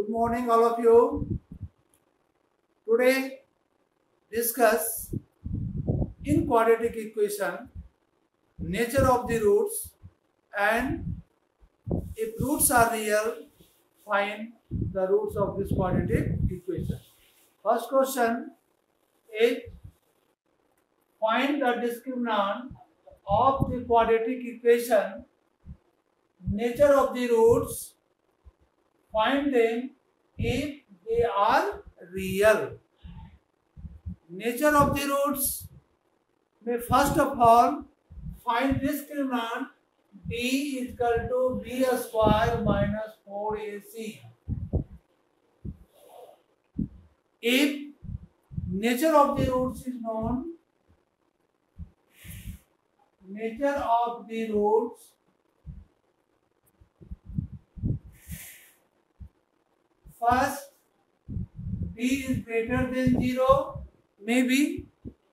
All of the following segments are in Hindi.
Good morning, all of you. Today, discuss in quadratic equation nature of the roots, and if roots are real, find the roots of this quadratic equation. First question is find the discriminant of the quadratic equation, nature of the roots, find them if they are real. Nature of the roots may first of all find discriminant b is equal to b square minus 4ac. If nature of the roots is known, nature of the roots first b is greater than 0, maybe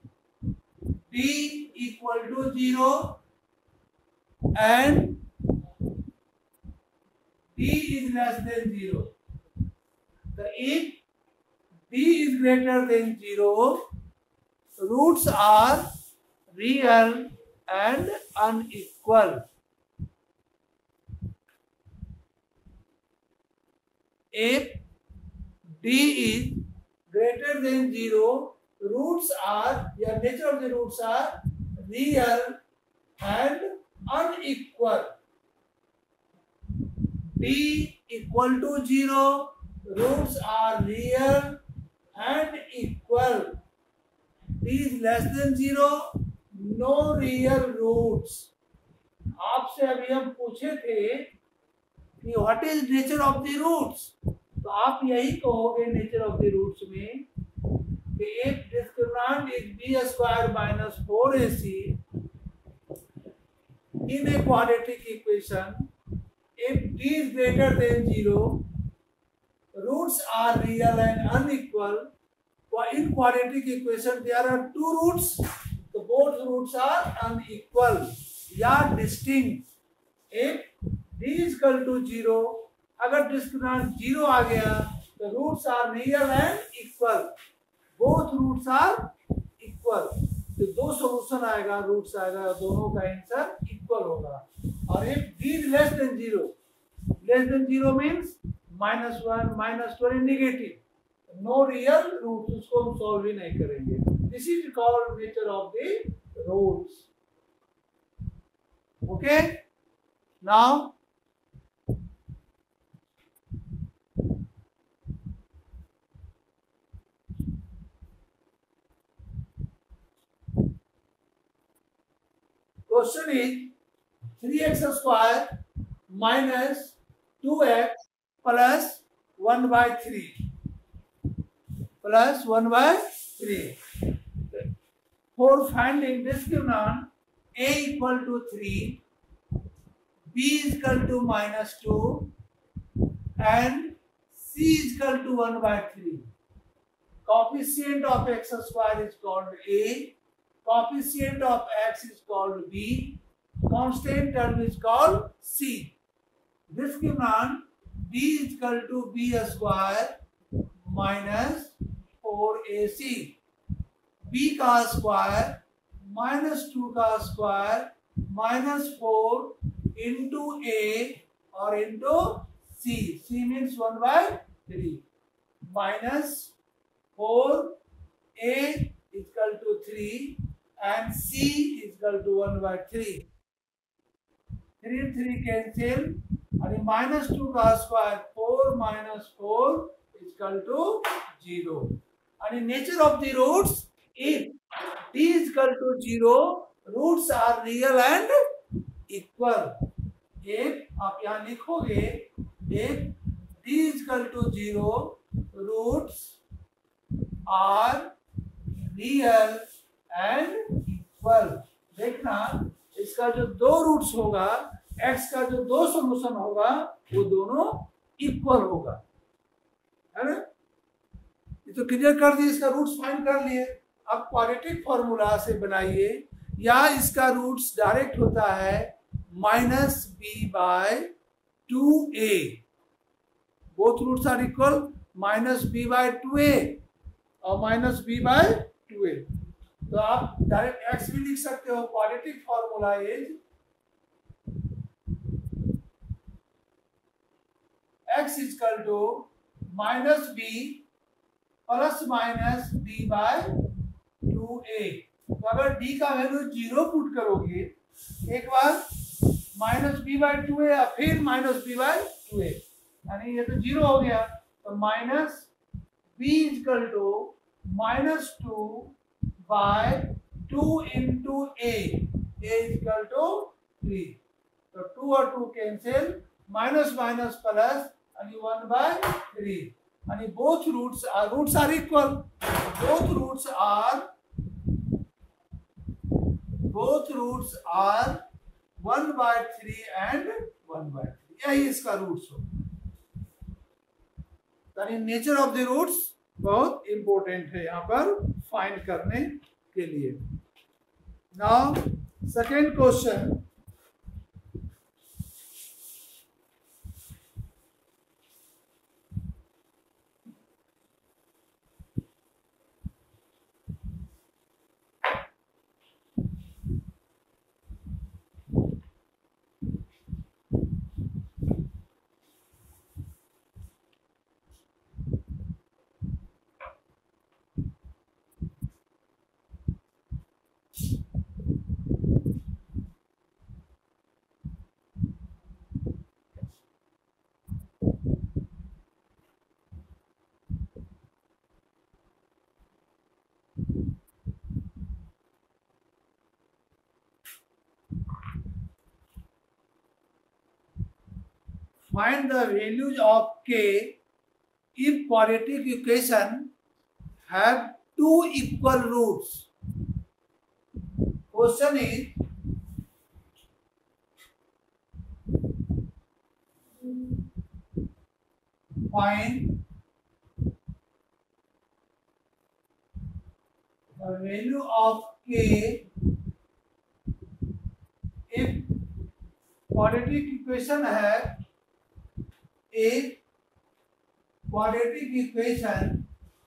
b equal to 0 and b is less than 0. If b is greater than 0, roots are real and unequal. If d is greater than 0, roots are, nature of the roots are real and unequal. d equal to 0, roots are real and equal. d is less than 0, no real roots. आपसे अभी हम पूछे थे कि what is nature of the roots, तो आप यही कहोगे नेचर ऑफ द रूट्स में कि if discriminant is b square minus 4ac in a quadratic equation, if d is greater than 0, roots are real and unequal. In quadratic equation there are two roots, so both roots are unequal या distinct. If d is equal to 0, अगर डिस्क्रिमिनेंट 0 आ गया तो roots are real and equal, both roots are equal. तो दो सॉल्यूशन आएगा, रूट्स आएगा, दोनों का आंसर इक्वल होगा. और if d is less than 0 means -1 -12 negative, no real roots, उसको हम सॉल्व ही नहीं करेंगे. This is called nature of the roots. Okay, now question is 3x square minus 2x plus 1 by 3 plus 1 by 3. For finding discriminant a equal to 3, b is equal to -2 and c is equal to 1 by 3. Coefficient of x square is called a, coefficient of x is called b, constant term is called c. Discriminant b is equal to b square minus 4ac. b का स्क्वायर -2 का स्क्वायर -4 into a और into c. c means 1 by 3 minus 4a is equal to 3 and c is equal to 1 by 3. 3 cancel और -2 का square 4 minus 4 is equal to 0. And nature of the roots, if d is equal to 0, roots are real and equal. if आप यहाँ लिखोगे if d is equal to 0, roots are real and equal. देखना इसका जो दो रूट्स होगा, x का जो दो सॉल्यूशन होगा, वो दोनों इक्वल होगा, है ना. ये तो क्लियर कर दिए, इसका रूट्स फाइंड कर लिए. अब क्वाड्रेटिक फॉर्मूला से बनाइए, या इसका रूट्स डायरेक्ट होता है -b/2a. both roots are equal, minus b by 2a और minus b by 2a. तो आप डायरेक्ट x भी लिख सकते हो. Quadratic formula is x is equal to minus b plus minus b by 2a. तो अगर d का वैल्यू 0 पुट करोगे एक बार, माइनस b by 2a या फिर माइनस b by 2a, यानी ये तो 0 हो गया. तो minus b is equal to minus 2 by 2 into a is equal to 3. तो 2 और 2 cancel, minus minus plus and 1 by 3, and both roots are equal. Both roots are 1 by 3 and 1 by 3. यही इसका रूट्स हो. यानी नेचर ऑफ द रूट्स बहुत इंपॉर्टेंट है यहाँ पर फाइंड करने के लिए. Now second question. Find the values of k if quadratic equation have two equal roots. Question is, find the value of k if quadratic equation have a quadratic equation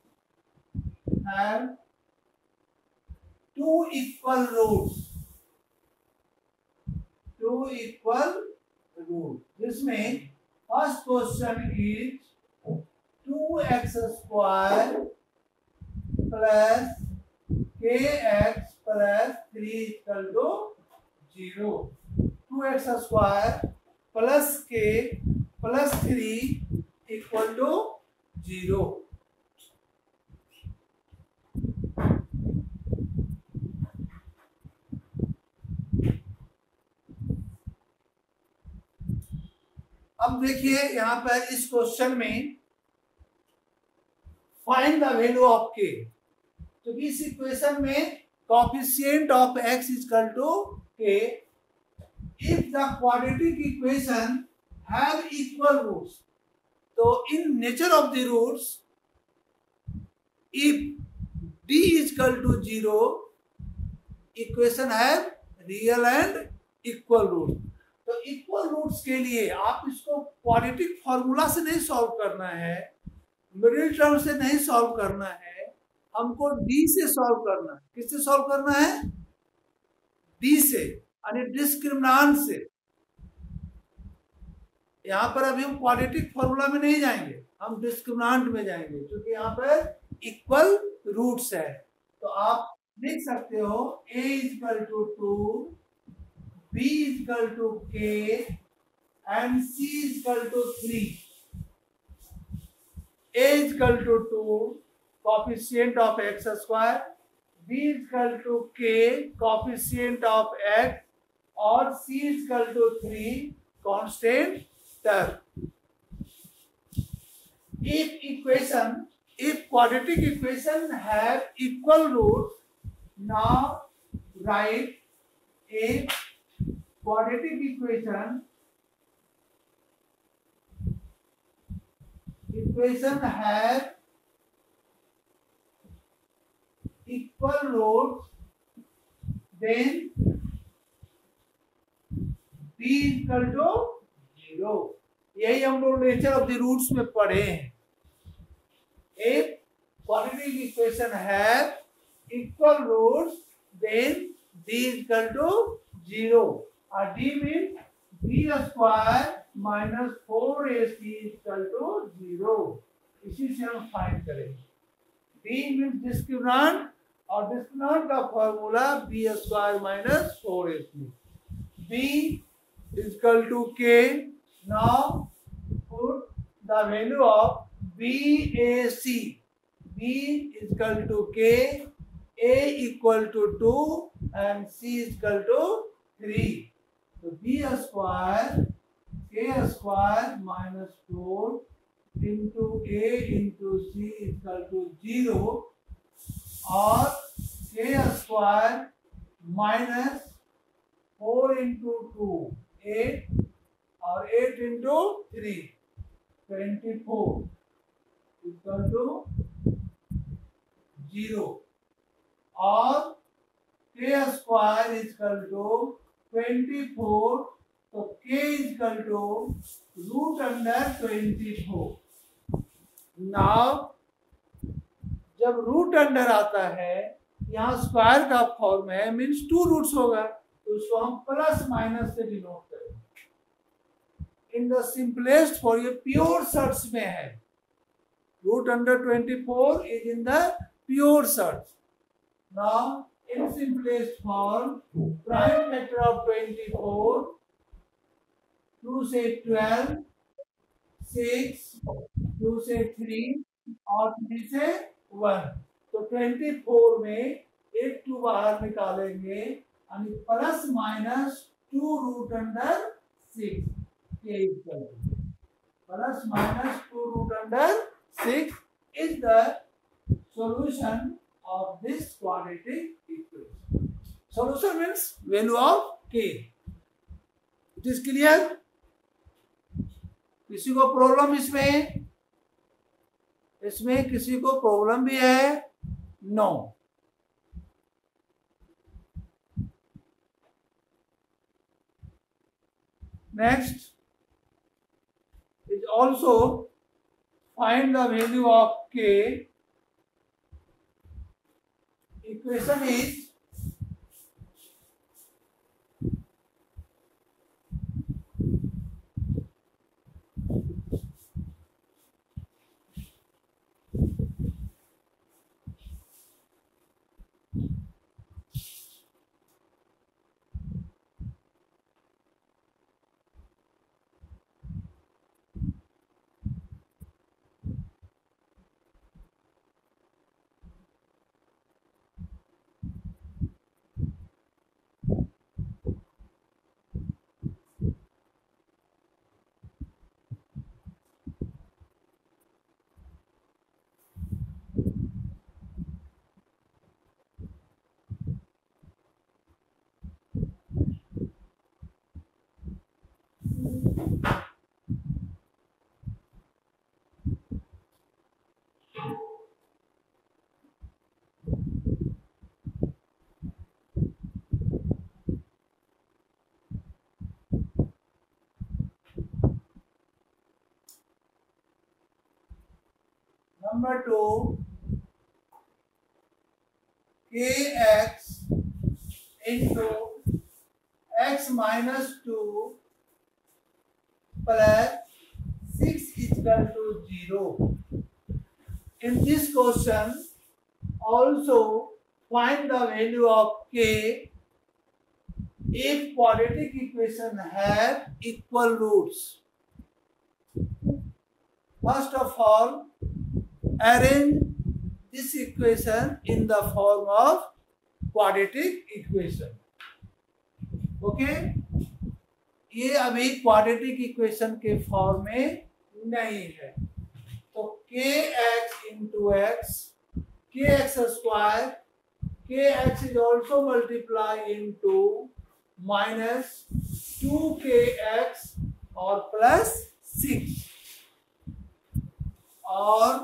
have two equal roots. जिसमें first question is 2x square plus kx plus 3 equal to 0. 2x square plus k plus 3 equal to 0. अब देखिए यहाँ पर इस क्वेश्चन में फाइंड द वैल्यू ऑफ के. तो इस इक्वेशन में coefficient of x is equal to k if the quadratic equation have equal roots. तो in nature of the roots if d is equal to 0 equation have real and equal roots. तो इक्वल रूट्स के लिए आप इसको क्वाड्रेटिक फॉर्मूला से नहीं सॉल्व करना है, मिडिल टर्म से नहीं सॉल्व करना है, हमको डी से सॉल्व करना है. किससे सॉल्व करना है? डी से, यानी डिस्क्रिमिनांट से. यहाँ पर अभी हम क्वाड्रेटिक फॉर्मूला में नहीं जाएंगे, हम डिस्क्रिमिनांट में जाएंगे क्योंकि यहाँ पर इक्वल रूट्स है. तो आप लिख सकते हो a is equal to 2, b is equal to k and c is equal to 3. a is equal to 2 coefficient of x square, b is equal to k coefficient of x और c is equal to 3 constant term. If quadratic equation have equal roots, now write a quadratic equation have equal roots, then b is equal to 0. यही हम लोग नेचर ऑफ द रूट्स में पढ़े हैं। एक quadratic equation have equal roots, then d is equal to 0. D means b square minus 4ac is equal to 0. इसी से हम फाइंड करेंगे। d means डिस्क्रिमिनेंट और डिस्क्रिमिनेंट का formula b square minus 4ac। b is equal to k. Now put the value of BAC. B is equal to K, A equal to 2 and C is equal to 3. So B square, K square minus 4 into A into C is equal to 0 or K square minus 4 into 2, 8 or 8 into 3, 24 equal to 0 or k square is equal to 24, so k is equal to root under 24. Now जब रूट अंडर आता है, यहाँ स्क्वायर का फॉर्म है, मीन्स 2 रूट्स होगा, तो उसको हम प्लस माइनस से डिनोट करेंगे। इन द सिंपलेस्ट फॉर ये प्योर सर्च में है, root under 24 is in the pure surd. Now in simplest form, prime factor of 24, 2 से 12, 6, 2 से 3 और 3 से 1, तो 24 में 1 2 बाहर निकालेंगे यानी प्लस माइनस 2 रूट अंडर 6 के equal, plus minus 2 root under 6 is the solution of this quadratic equation. Solution means value of k. It is clear? किसी को प्रॉब्लम इसमें किसी को प्रॉब्लम भी है? No. Next is also find the value of k. Equation is number 2, kx into x minus 2 plus 6 is equal to 0. In this question, also find the value of k if quadratic equation have equal roots. First of all, arrange this equation in the form of quadratic equation. Okay? ये अभी क्वाड्रेटिक इक्वेशन के फॉर्म में नहीं है, तो kx into x, kx square, kx is also multiply into minus 2kx और प्लस 6 और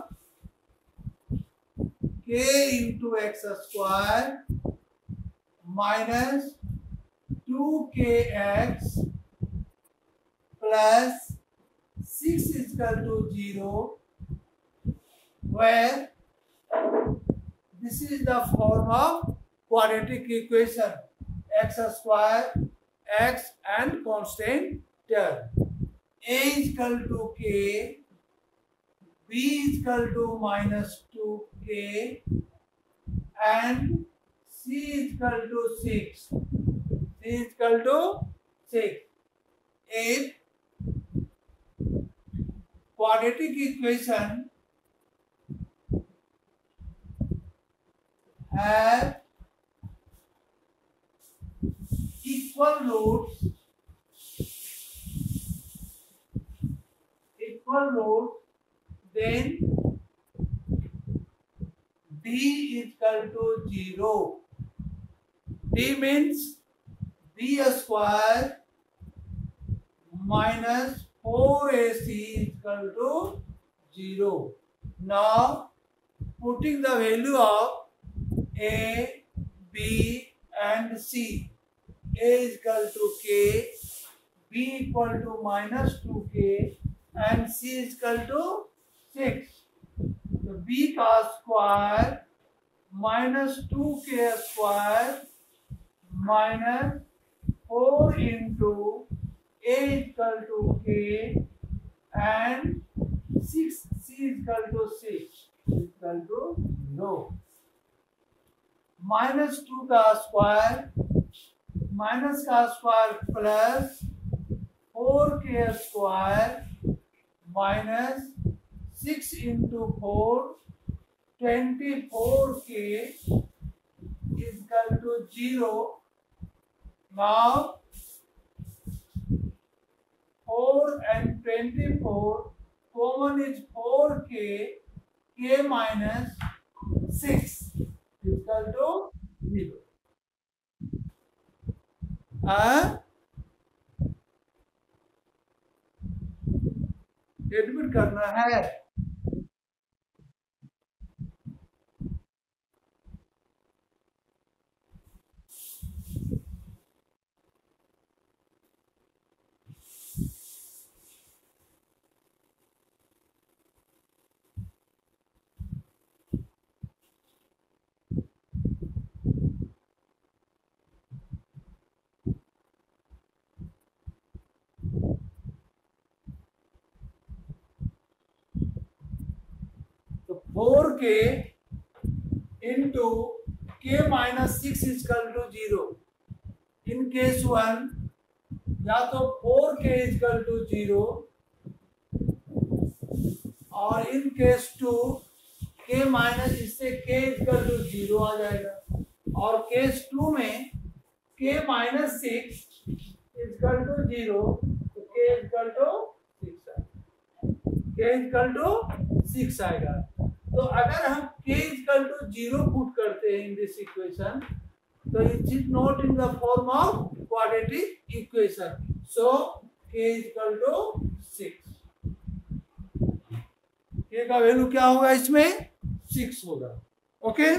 k into x square minus 2kx plus equal to 0, where this is the form of quadratic equation, x square, x and constant term. A is equal to k, b is equal to minus 2k, and c is equal to 6. C is equal to 6. If quadratic equation have equal roots, then d is equal to 0. D means b square minus 4ac is equal to 0. Now putting the value of a, b and c. A is equal to k, b equal to minus 2k and c is equal to 6. So b का square minus 2k square minus 4 into a is equal to k and 6, c is equal to 6 is equal to 0. Minus 2 का स्क्वायर माइनस का square plus 4k square minus 6 into 4 24k is equal to 0. Now 4 and 24 common is 4k, k minus 6 is equal to 0. Admit करना है. तो 4k into k minus 6 is equal to 0. In case 1 या तो 4k is equal to 0 और in case 2 k minus इससे k is equal to 0 आ जाएगा और केस 2 में k minus 6 is equal to 0 तो k is equal to 6 k is equal to 6 आएगा. तो अगर हम k is equal to 0 put करते हैं इन दिस इक्वेशन तो it is not in the form of quadratic equation. So k is equal to 6. k का वैल्यू क्या होगा इसमें 6 होगा. Okay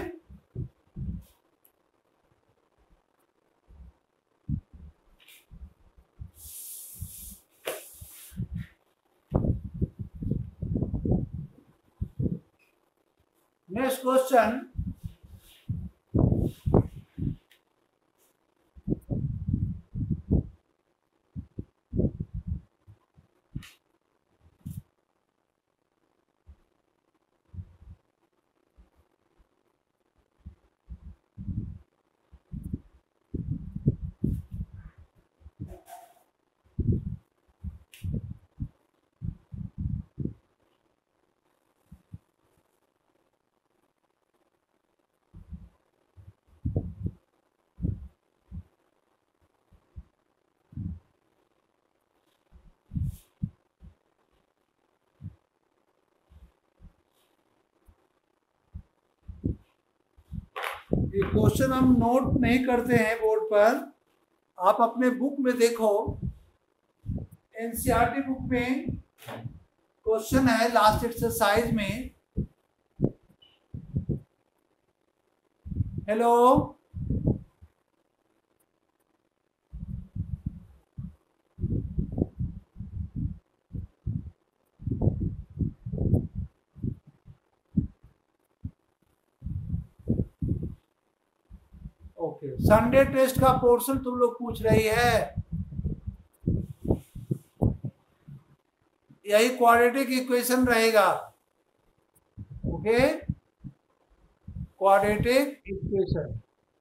next question. ये क्वेश्चन हम नोट नहीं करते हैं बोर्ड पर. आप अपने बुक में देखो, एनसीईआरटी बुक में क्वेश्चन है लास्ट एक्सरसाइज में. हेलो ओके, संडे टेस्ट का पोर्शन तुम लोग पूछ रही है, यही क्वाड्रेटिक इक्वेशन रहेगा। Okay, quadratic equation.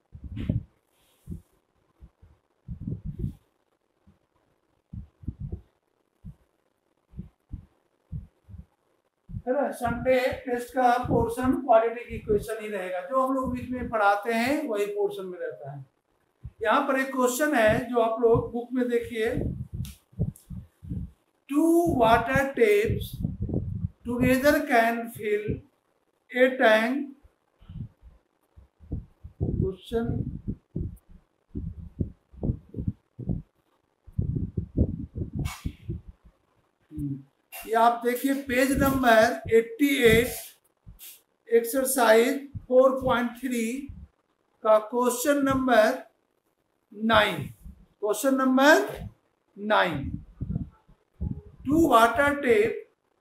है ना, संडे टेस्ट का पोर्शन क्वाड्रेटिक इक्वेशन ही रहेगा, जो हम लोग बीच में पढ़ाते हैं वही पोर्शन में रहता है। यहाँ पर एक क्वेश्चन है जो आप लोग बुक में देखिए, 2 water taps together can fill a tank. Question ये आप देखिए पेज नंबर 88, एक्सरसाइज 4.3 का question number 9। Question number 9, 2 water taps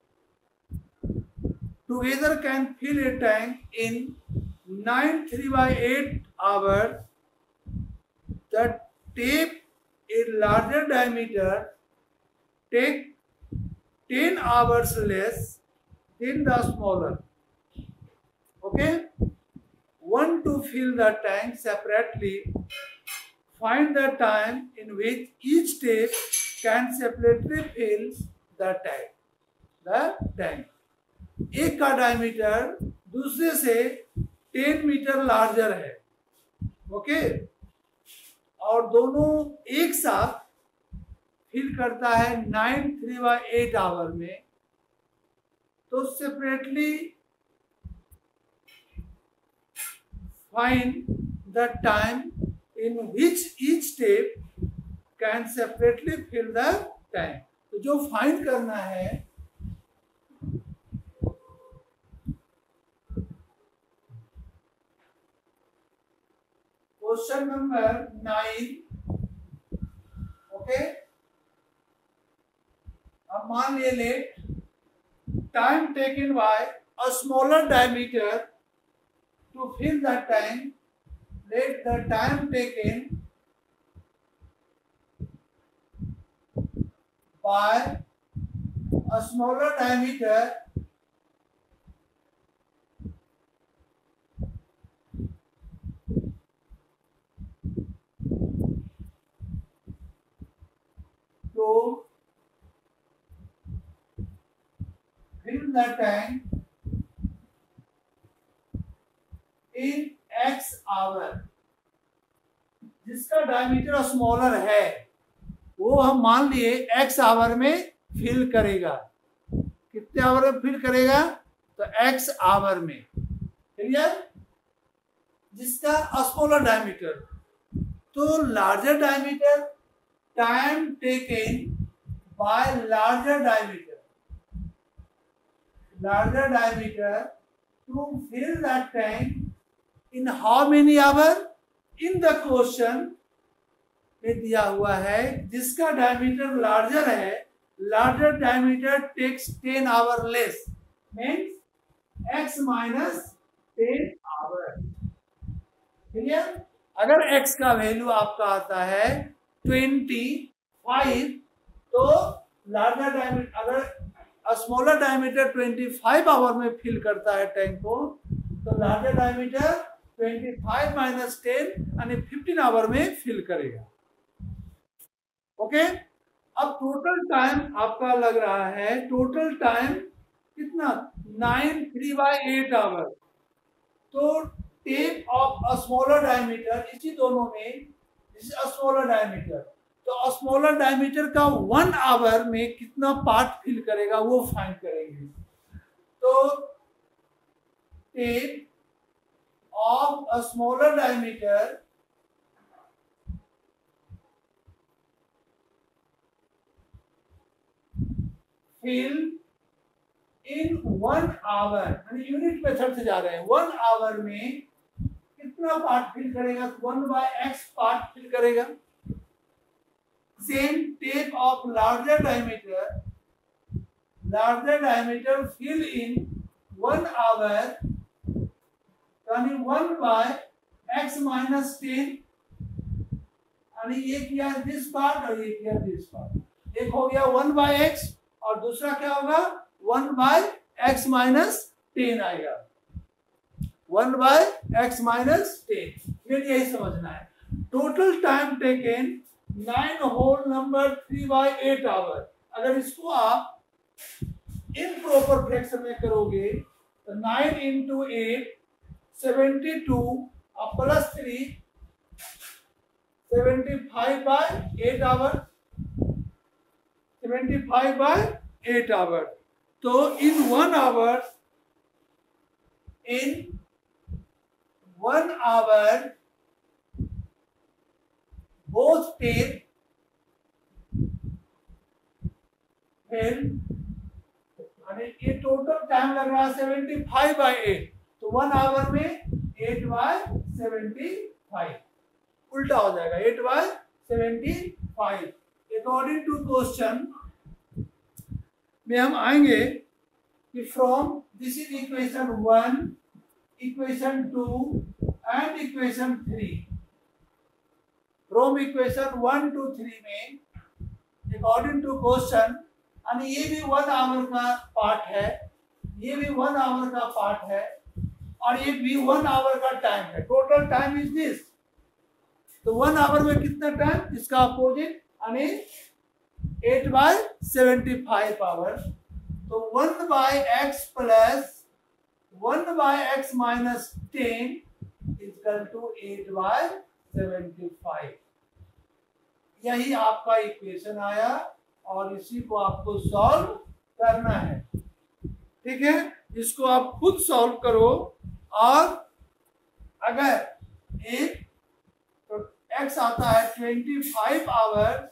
together can fill a tank in 9 3/8 hours. The tape is larger diameter take 10 hours less than the smaller. Okay, want to fill the tank separately. Find the time in which each tape can separately fill the tank. The tank. एक का डायमीटर दूसरे से 10 मीटर लार्जर है, ओके, और दोनों एक साथ फिल करता है 9 3/8 आवर में, तो separately find the time in which each step can separately fill the tank. तो जो फाइंड करना है, क्वेश्चन नंबर 9, ओके। अब मान लिए let time taken by a smaller diameter to fill the tank, let the time taken by a smaller diameter to fill the tank in X hour। जिसका डायमीटर स्मॉलर है वो हम मान लिए X आवर में फिल करेगा। कितने आवर में फिल करेगा? तो X आवर में। क्लियर? जिसका स्मॉलर डायमीटर, तो larger diameter time taken by larger diameter to fill that tank in how many hour. इन द क्वेश्चन में दिया हुआ है जिसका डायमीटर लार्जर है, larger diameter takes 10 hour less, means x minus 10 hour. Clear? अगर x का वैल्यू आपका आता है 25, तो लार्जर डायमीटर, अगर स्मॉलर डायमीटर 25 आवर में फिल करता है टैंक को, तो लार्जर डायमीटर 25 माइनस 10 यानी 15 आवर में फिल करेगा। ओके, अब टोटल टाइम आपका लग रहा है, टोटल टाइम कितना? 9 3/8 आवर। तो tap of a smaller diameter, इसी दोनों में स्मॉलर डायमीटर, तो स्मॉलर डायमीटर का 1 आवर में कितना पार्ट फिल करेगा वो फाइंड करेंगे। तो tap of a smaller diameter fill in 1 hour, unit method से जा रहे हैं, 1 आवर में कितना पार्ट फिल करेगा? 1/x पार्ट फिल करेगा। Same tap of larger diameter fill in 1 hour, यानी 1/x माइनस 10 यानी ये किया दिस पार्ट और ये किया दिस पार्ट। एक हो गया 1/x और दूसरा क्या होगा 1/x माइनस 10 आएगा, 1/x माइनस 10। फिर यही समझना है। Total time taken 9 whole number 3/8 hour. अगर इसको आप इम्प्रॉपर फ्रैक्शन में करोगे तो 9 इंटू 8 72 और प्लस 3 75/8 आवर, 75/8 आवर। तो in 1 hour, in 1 hour both take ये टोटल टाइम लग रहा है 75/8, तो 1 आवर में 8/75 उल्टा हो जाएगा 8/75। अकॉर्डिंग टू क्वेश्चन में हम आएंगे कि from this is equation 1, equation 2 and equation 3। From equation 1 to 3 में अकॉर्डिंग टू क्वेश्चन, यानी ये भी 1 आवर का पार्ट है, ये भी 1 आवर का पार्ट है और ये भी 1 आवर का टाइम है। Total time is this. तो 1 आवर में कितना टाइम, इसका अपोजिट यानी 8/75 आवर। तो 1/x plus 1/x minus 10 equal to 8/75। यही आपका इक्वेशन आया और इसी को आपको सॉल्व करना है। ठीक है, इसको आप खुद सॉल्व करो और अगर एक तो x आता है 25 hour,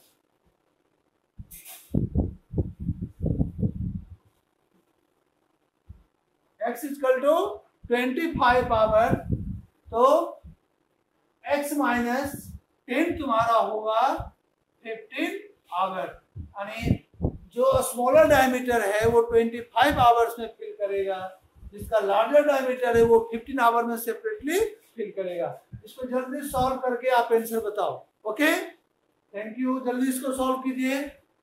x equal to 25 hour, तो x माइनस 10 तुम्हारा होगा 15 आवर। यानी जो स्मॉलर डायमीटर है वो 25 आवर्स में फिल करेगा, जिसका लार्जर डायमीटर है वो 15 आवर में सेपरेटली फिल करेगा। इसको जल्दी सॉल्व करके आप आंसर बताओ। Okay, thank you. जल्दी इसको सॉल्व कीजिए।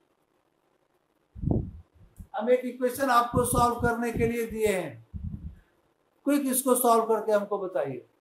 हम एक इक्वेशन आपको सॉल्व करने के लिए दिए हैं, क्विक इसको सॉल्व करके हमको बताइए।